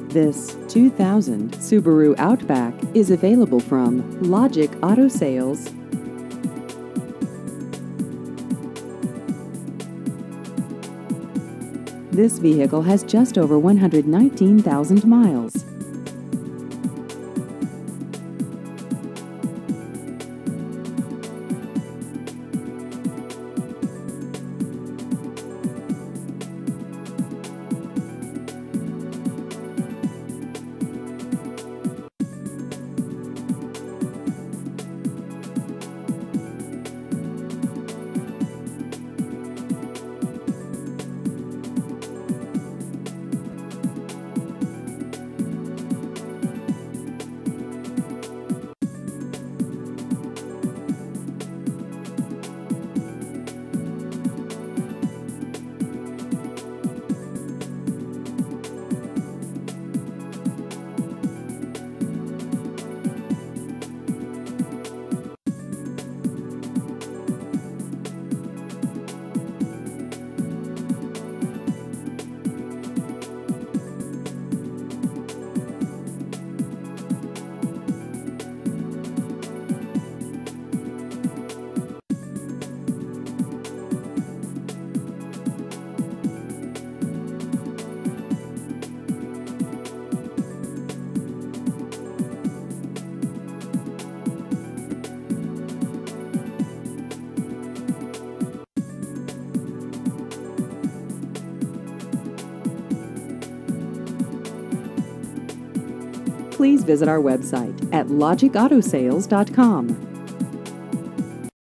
This 2000 Subaru Outback is available from Logic Auto Sales. This vehicle has just over 119,000 miles. Please visit our website at logicautosales.com.